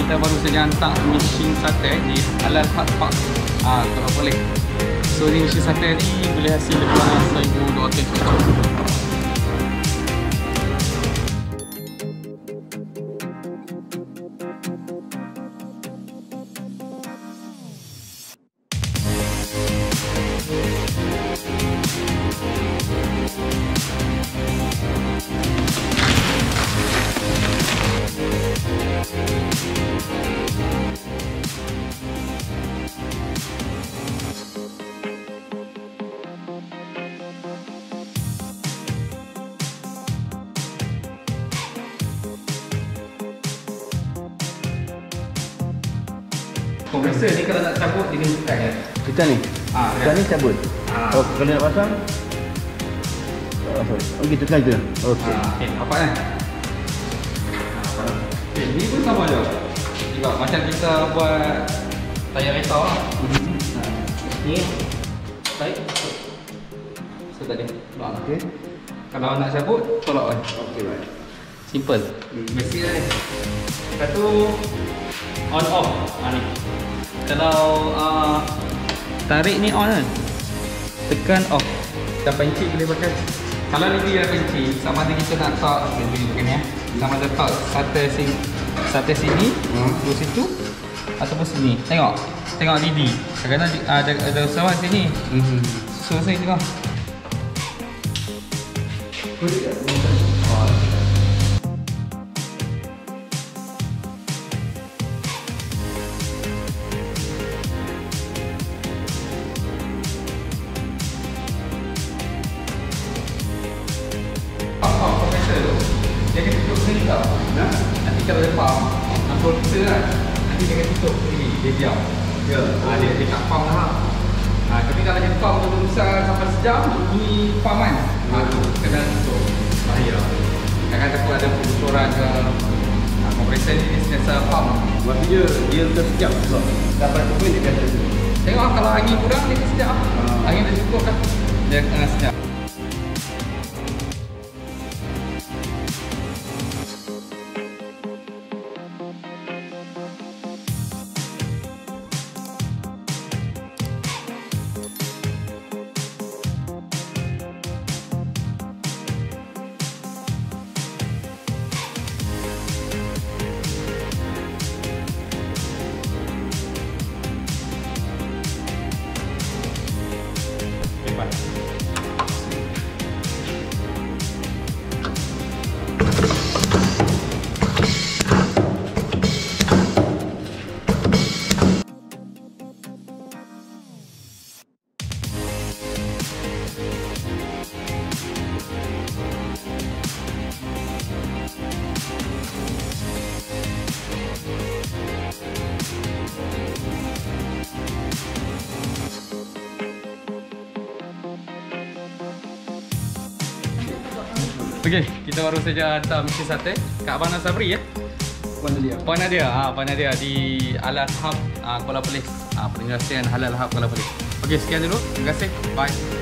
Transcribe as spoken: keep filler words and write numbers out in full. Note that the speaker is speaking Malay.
kita baru saja hantar mesin sate di Halal Hub Park, ah, kalau boleh. So ni mesin sate ni boleh hasil lebih seribu dua ratus cucuk. Kompresor ni kalau nak cabut dia kena tekan ya. Kita ni? Ah, kita ni cabut? Ah. Oh, kalau nak pasang? Oh, sorry. Oh, gitu tekan je? Okey. Ah, okay, apa kan? Okay, ni pun sama je. Juga macam kita buat tayar kereta lah. Mm-hmm. Nah, ni tarik. So tadi, tolak lah. Okey. Kalau nak cabut, tolak kan? Okey, baik. Simple. Hmm. Basic lah ni. Lepas tu on off. Ha, ni. Kalau uh, tarik ni on kan, tekan off. Dah pencik boleh pakai. Kalau ni dia pencik, sama ada kita nak tak begini ya. Sama ada tak sate sini, sate sini, hmm. terus situ ataupun sini. Tengok. Tengok Didi. Kadang-kadang ada ada usahawan sini. Hmm. So saya tengok. Boleh tak? Oh. Dia akan tutup sendiri tau. Nah, nanti kalau dia pump, control kita kan, nanti dia akan tutup sendiri, dia diam. Ya. Ha, dia, dia tak pump lah. Ha, tapi kalau dia pump tu besar sampai sejam, bunyi pump kan. Ha, tu, kena tutup. Bahaya. Kadang-kadang takut ada bocoran ke. Ha, kompresor ni dia sentiasa pump. Maksud dia, dia tersejap so. Dapat pun dia kata tu. Tengok kalau angin kurang, dia akan sejap. Ha. Angin dah cukup kan, dia akan sejap. Okey, kita baru saja hantar mesin sate kat Abang Sabri ya. Puan Nadia. Puan Nadia, ha, Puan Nadia di Halal Hub, ha, Kuala Perlis. Ha, penyelesaian Halal Hub Kuala Perlis. Okey, sekian dulu. Terima kasih. Bye.